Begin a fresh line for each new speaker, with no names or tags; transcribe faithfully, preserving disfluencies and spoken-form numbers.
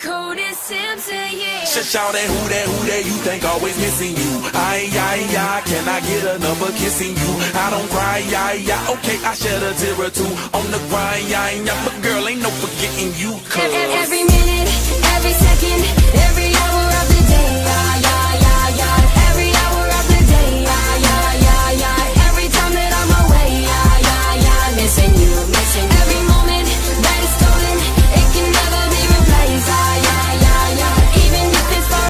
Cody Simpson, yeah.
Shout that who that who that you think always missing you. Ay, ay, ay, can I get another kissing you? I don't cry, ay, ay, okay, I shed a tear or two on the grind, ay, ay, but girl, ain't no forgetting you, cause
Every minute, every second